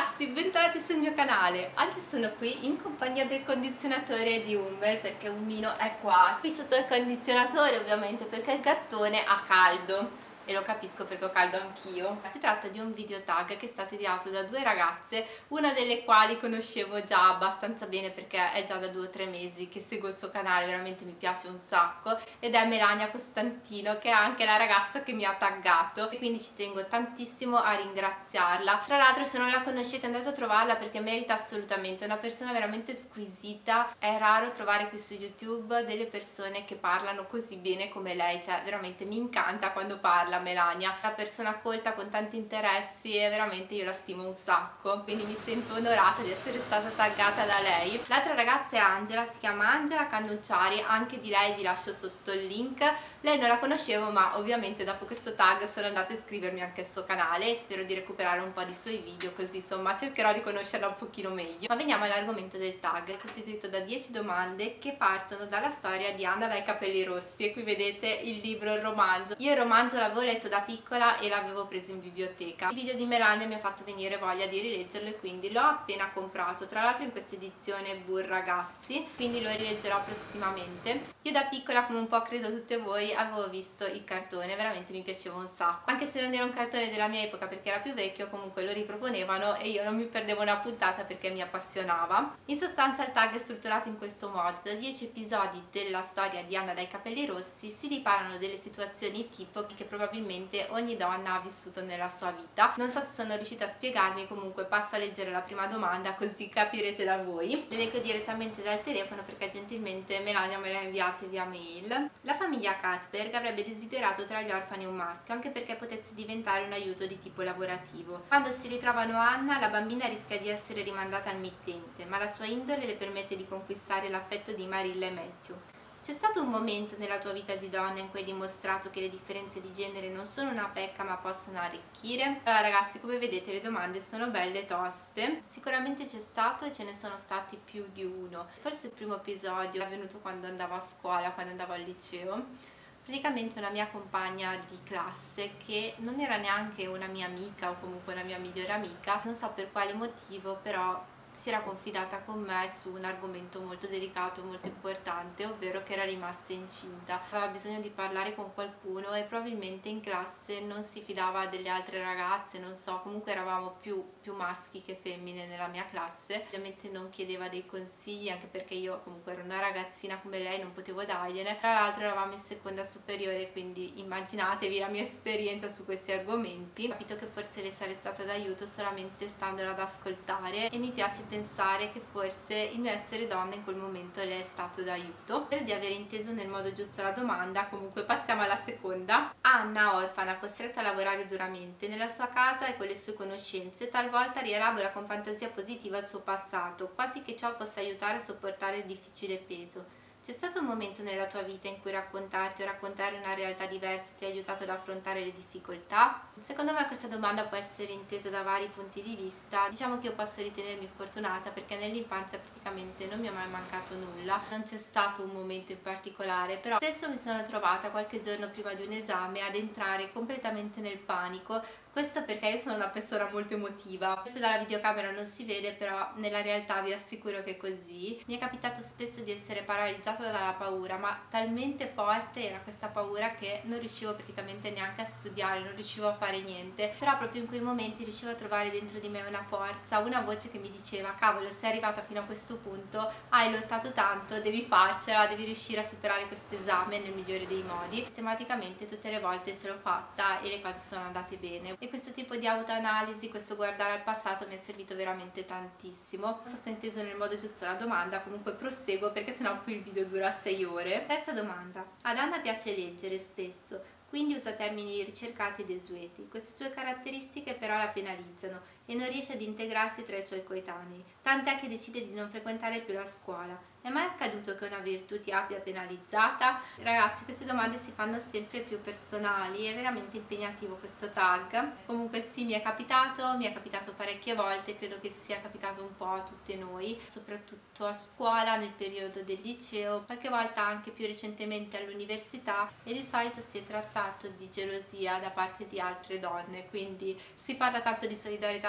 ragazzi, bentornati sul mio canale. Oggi sono qui in compagnia del condizionatore di Humber perché Ummino è qua. Qui sotto il condizionatore ovviamente perché il gattone ha caldo. E lo capisco perché ho caldo anch'io. Si tratta di un video tag che è stato ideato da due ragazze, una delle quali conoscevo già abbastanza bene perché è già da 2 o 3 mesi che seguo il suo canale, veramente mi piace un sacco, ed è Melania Costantino, che è anche la ragazza che mi ha taggato, e quindi ci tengo tantissimo a ringraziarla. Tra l'altro, se non la conoscete andate a trovarla perché merita assolutamente, è una persona veramente squisita. È raro trovare qui su YouTube delle persone che parlano così bene come lei, cioè veramente mi incanta quando parla Melania, una persona colta con tanti interessi e veramente io la stimo un sacco, quindi mi sento onorata di essere stata taggata da lei. L'altra ragazza è Angela, si chiama Angela Cannucciari, anche di lei vi lascio sotto il link. Lei non la conoscevo, ma ovviamente dopo questo tag sono andata a iscrivermi anche al suo canale e spero di recuperare un po' di suoi video, così insomma cercherò di conoscerla un pochino meglio. Ma veniamo all'argomento del tag. È costituito da 10 domande che partono dalla storia di Anna dai capelli rossi, e qui vedete il libro, il romanzo. Io il romanzo l'avevo letto da piccola e l'avevo preso in biblioteca. Il video di Melania mi ha fatto venire voglia di rileggerlo e quindi l'ho appena comprato, tra l'altro in questa edizione Bull Ragazzi, quindi lo rileggerò prossimamente. Io da piccola, come un po' credo tutte voi, avevo visto il cartone, veramente mi piaceva un sacco, anche se non era un cartone della mia epoca perché era più vecchio, comunque lo riproponevano e io non mi perdevo una puntata perché mi appassionava. In sostanza il tag è strutturato in questo modo: da 10 episodi della storia di Anna dai capelli rossi si riparano delle situazioni tipo che probabilmente ogni donna ha vissuto nella sua vita. Non so se sono riuscita a spiegarmi, comunque passo a leggere la prima domanda così capirete da voi. Le leggo direttamente dal telefono perché gentilmente Melania me le ha inviate via mail. La famiglia Katberg avrebbe desiderato tra gli orfani un maschio, anche perché potesse diventare un aiuto di tipo lavorativo. Quando si ritrovano Anna, la bambina rischia di essere rimandata al mittente, ma la sua indole le permette di conquistare l'affetto di Marilla e Matthew. C'è stato un momento nella tua vita di donna in cui hai dimostrato che le differenze di genere non sono una pecca ma possono arricchire? Allora ragazzi, come vedete le domande sono belle toste. Sicuramente c'è stato e ce ne sono stati più di uno. Forse il primo episodio è avvenuto quando andavo a scuola, quando andavo al liceo. Praticamente una mia compagna di classe, che non era neanche una mia amica o comunque una mia migliore amica, non so per quale motivo, però si era confidata con me su un argomento molto delicato, molto importante, ovvero che era rimasta incinta. Aveva bisogno di parlare con qualcuno e probabilmente in classe non si fidava delle altre ragazze, non so, comunque eravamo più maschi che femmine nella mia classe. Ovviamente non chiedeva dei consigli, anche perché io comunque ero una ragazzina come lei, non potevo dargliene. Tra l'altro eravamo in seconda superiore, quindi immaginatevi la mia esperienza su questi argomenti. Ho capito che forse le sarei stata d'aiuto solamente standola ad ascoltare, e mi piace pensare che forse il mio essere donna in quel momento le è stato d'aiuto. Spero di aver inteso nel modo giusto la domanda. Comunque passiamo alla seconda. Anna, orfana, costretta a lavorare duramente nella sua casa e con le sue conoscenze, talvolta rielabora con fantasia positiva il suo passato, quasi che ciò possa aiutare a sopportare il difficile peso. C'è stato un momento nella tua vita in cui raccontarti o raccontare una realtà diversa ti ha aiutato ad affrontare le difficoltà? Secondo me questa domanda può essere intesa da vari punti di vista. Diciamo che io posso ritenermi fortunata perché nell'infanzia praticamente non mi è mai mancato nulla, non c'è stato un momento in particolare, però spesso mi sono trovata qualche giorno prima di un esame ad entrare completamente nel panico. Questo perché io sono una persona molto emotiva. Forse dalla videocamera non si vede, però nella realtà vi assicuro che è così. Mi è capitato spesso di essere paralizzata dalla paura, ma talmente forte era questa paura che non riuscivo praticamente neanche a studiare, non riuscivo a fare niente. Però proprio in quei momenti riuscivo a trovare dentro di me una forza, una voce che mi diceva: cavolo, sei arrivata fino a questo punto, hai lottato tanto, devi farcela, devi riuscire a superare questo esame nel migliore dei modi. Sistematicamente tutte le volte ce l'ho fatta e le cose sono andate bene. E questo tipo di autoanalisi, questo guardare al passato mi è servito veramente tantissimo. Non so se ho inteso nel modo giusto la domanda, comunque proseguo perché sennò poi il video dura 6 ore. Terza domanda. Ad Anna piace leggere spesso, quindi usa termini ricercati e desueti. Queste sue caratteristiche però la penalizzano e non riesce ad integrarsi tra i suoi coetanei, tant'è che decide di non frequentare più la scuola. È mai accaduto che una virtù ti abbia penalizzata? Ragazzi, queste domande si fanno sempre più personali, è veramente impegnativo questo tag. Comunque sì, mi è capitato parecchie volte, credo che sia capitato un po' a tutte noi, soprattutto a scuola, nel periodo del liceo, qualche volta anche più recentemente all'università, e di solito si è trattato di gelosia da parte di altre donne, quindi si parla tanto di solidarietà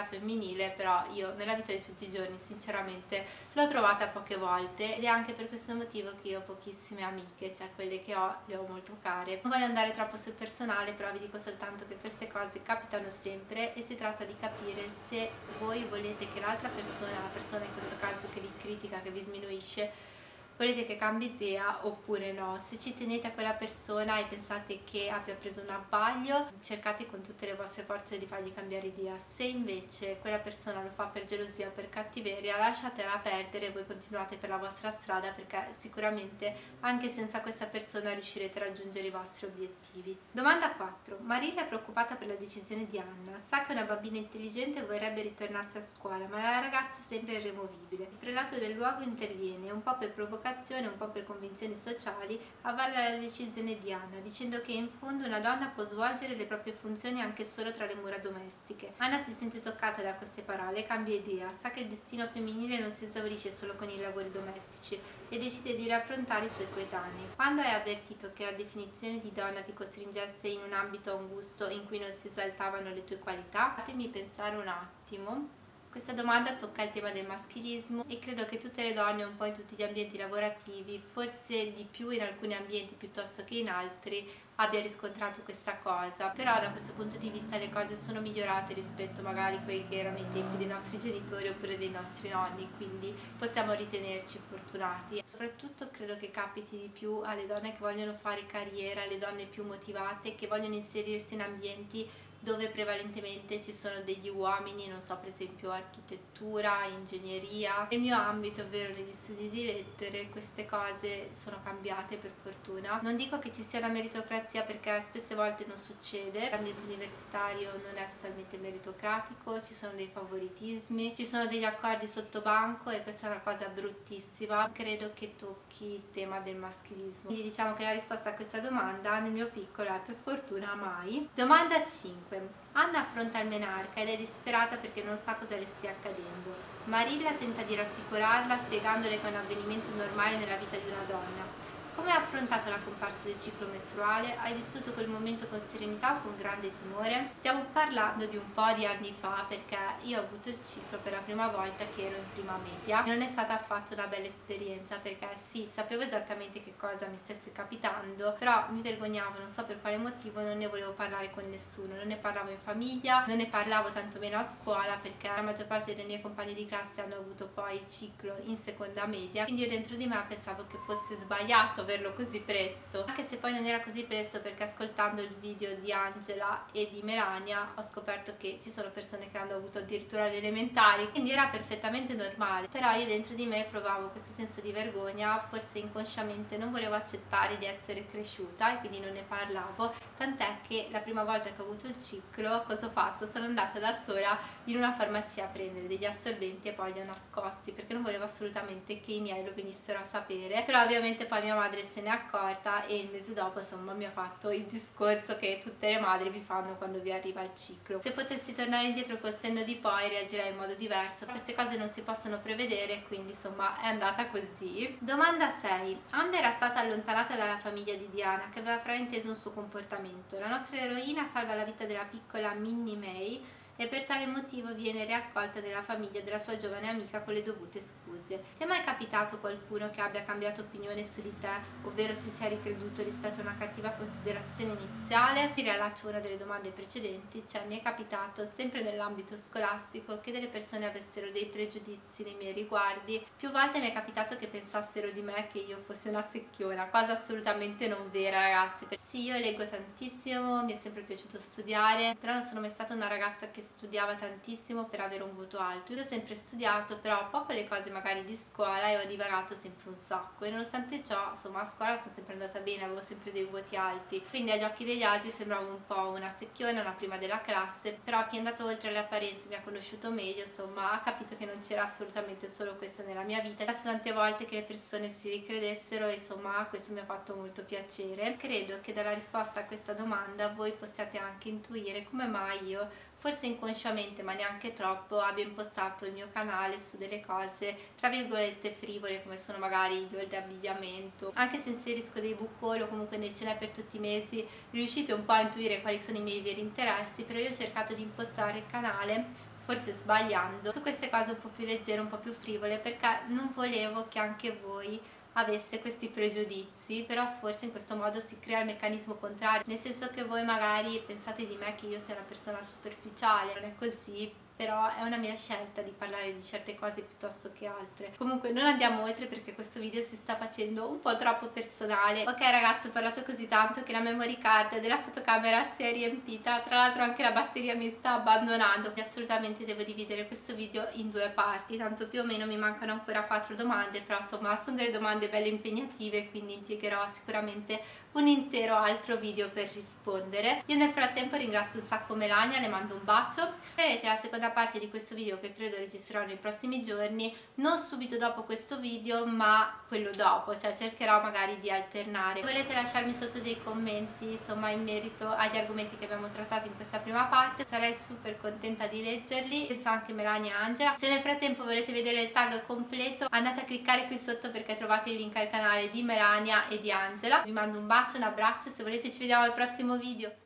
femminile, però io nella vita di tutti i giorni sinceramente l'ho trovata poche volte, ed è anche per questo motivo che io ho pochissime amiche, cioè quelle che ho le ho molto care. Non voglio andare troppo sul personale, però vi dico soltanto che queste cose capitano sempre e si tratta di capire se voi volete che l'altra persona, la persona in questo caso che vi critica, che vi sminuisce, volete che cambi idea oppure no. Se ci tenete a quella persona e pensate che abbia preso un abbaglio, cercate con tutte le vostre forze di fargli cambiare idea. Se invece quella persona lo fa per gelosia o per cattiveria, lasciatela perdere e voi continuate per la vostra strada, perché sicuramente anche senza questa persona riuscirete a raggiungere i vostri obiettivi. Domanda 4. Marilla è preoccupata per la decisione di Anna. Sa che è una bambina intelligente e vorrebbe ritornarsi a scuola, ma la ragazza sembra irremovibile. Il prelato del luogo interviene, un po' per provocare, un po' per convinzioni sociali, avalla la decisione di Anna, dicendo che in fondo una donna può svolgere le proprie funzioni anche solo tra le mura domestiche. Anna si sente toccata da queste parole e cambia idea, sa che il destino femminile non si esaurisce solo con i lavori domestici e decide di raffrontare i suoi coetanei. Quando hai avvertito che la definizione di donna ti costringesse in un ambito a un gusto in cui non si esaltavano le tue qualità? Fatemi pensare un attimo. Questa domanda tocca il tema del maschilismo e credo che tutte le donne, un po' in tutti gli ambienti lavorativi, forse di più in alcuni ambienti piuttosto che in altri, abbia riscontrato questa cosa. Però da questo punto di vista le cose sono migliorate rispetto magari a quelli che erano i tempi dei nostri genitori oppure dei nostri nonni, quindi possiamo ritenerci fortunati. Soprattutto credo che capiti di più alle donne che vogliono fare carriera, alle donne più motivate, che vogliono inserirsi in ambienti dove prevalentemente ci sono degli uomini, non so, per esempio architettura, ingegneria. Nel mio ambito, ovvero negli studi di lettere, queste cose sono cambiate per fortuna. Non dico che ci sia una meritocrazia, perché spesse volte non succede. L'ambiente universitario non è totalmente meritocratico, ci sono dei favoritismi, ci sono degli accordi sotto banco e questa è una cosa bruttissima. Credo che tocchi il tema del maschilismo. Quindi diciamo che la risposta a questa domanda nel mio piccolo è per fortuna mai. Domanda 5. Anna affronta il menarca ed è disperata perché non sa cosa le stia accadendo. Marilla tenta di rassicurarla spiegandole che è un avvenimento normale nella vita di una donna. Come hai affrontato la comparsa del ciclo mestruale? Hai vissuto quel momento con serenità o con grande timore? Stiamo parlando di un po' di anni fa, perché io ho avuto il ciclo per la prima volta che ero in prima media. Non è stata affatto una bella esperienza, perché sì, sapevo esattamente che cosa mi stesse capitando, però mi vergognavo, non so per quale motivo, non ne volevo parlare con nessuno, non ne parlavo in famiglia, non ne parlavo tantomeno a scuola, perché la maggior parte dei miei compagni di classe hanno avuto poi il ciclo in seconda media, quindi io dentro di me pensavo che fosse sbagliato averlo così presto, anche se poi non era così presto, perché ascoltando il video di Angela e di Melania ho scoperto che ci sono persone che l'hanno avuto addirittura alle elementari, quindi era perfettamente normale. Però io dentro di me provavo questo senso di vergogna, forse inconsciamente non volevo accettare di essere cresciuta e quindi non ne parlavo, tant'è che la prima volta che ho avuto il ciclo cosa ho fatto? Sono andata da sola in una farmacia a prendere degli assorbenti e poi li ho nascosti, perché non volevo assolutamente che i miei lo venissero a sapere. Però ovviamente poi mia madre se ne è accorta e il mese dopo insomma mi ha fatto il discorso che tutte le madri vi fanno quando vi arriva il ciclo. Se potessi tornare indietro col senno di poi reagirei in modo diverso. Queste cose non si possono prevedere, quindi insomma è andata così. Domanda 6. Anna era stata allontanata dalla famiglia di Diana, che aveva frainteso un suo comportamento. La nostra eroina salva la vita della piccola Minnie May e per tale motivo viene riaccolta nella famiglia della sua giovane amica con le dovute scuse. Ti è mai capitato qualcuno che abbia cambiato opinione su di te, ovvero si sia ricreduto rispetto a una cattiva considerazione iniziale? Mi riallaccio a una delle domande precedenti, cioè mi è capitato sempre nell'ambito scolastico che delle persone avessero dei pregiudizi nei miei riguardi. Più volte mi è capitato che pensassero di me che io fossi una secchiona, cosa assolutamente non vera, ragazzi. Sì, io leggo tantissimo, mi è sempre piaciuto studiare, però non sono mai stata una ragazza che studiava tantissimo per avere un voto alto. Io ho sempre studiato, però poco le cose magari di scuola, e ho divagato sempre un sacco, e nonostante ciò insomma a scuola sono sempre andata bene, avevo sempre dei voti alti, quindi agli occhi degli altri sembravo un po' una secchiona, una prima della classe. Però chi è andato oltre le apparenze, mi ha conosciuto meglio, insomma ha capito che non c'era assolutamente solo questo nella mia vita. È stato tante volte che le persone si ricredessero e insomma questo mi ha fatto molto piacere. Credo che dalla risposta a questa domanda voi possiate anche intuire come mai io, forse inconsciamente ma neanche troppo, abbia impostato il mio canale su delle cose tra virgolette frivole, come sono magari gli haul di abbigliamento. Anche se inserisco dei book haul o comunque ne ce n'è per tutti i mesi, riuscite un po' a intuire quali sono i miei veri interessi, però io ho cercato di impostare il canale forse sbagliando, su queste cose un po' più leggere, un po' più frivole, perché non volevo che anche voi avesse questi pregiudizi, però forse in questo modo si crea il meccanismo contrario, nel senso che voi magari pensate di me che io sia una persona superficiale, non è così, però è una mia scelta di parlare di certe cose piuttosto che altre. Comunque non andiamo oltre perché questo video si sta facendo un po' troppo personale. Ok ragazzi, ho parlato così tanto che la memory card della fotocamera si è riempita, tra l'altro anche la batteria mi sta abbandonando. Assolutamente devo dividere questo video in due parti, tanto più o meno mi mancano ancora 4 domande, però insomma sono delle domande belle impegnative, quindi impiegherò sicuramente un intero altro video per rispondere. Io nel frattempo ringrazio un sacco Melania, le mando un bacio. Vedrete la seconda parte di questo video che credo registrerò nei prossimi giorni, non subito dopo questo video ma quello dopo, cioè cercherò magari di alternare. Se volete lasciarmi sotto dei commenti insomma in merito agli argomenti che abbiamo trattato in questa prima parte, sarei super contenta di leggerli, penso anche Melania e Angela. Se nel frattempo volete vedere il tag completo andate a cliccare qui sotto perché trovate il link al canale di Melania e di Angela. Vi mando un bacio, un abbraccio, se volete ci vediamo al prossimo video.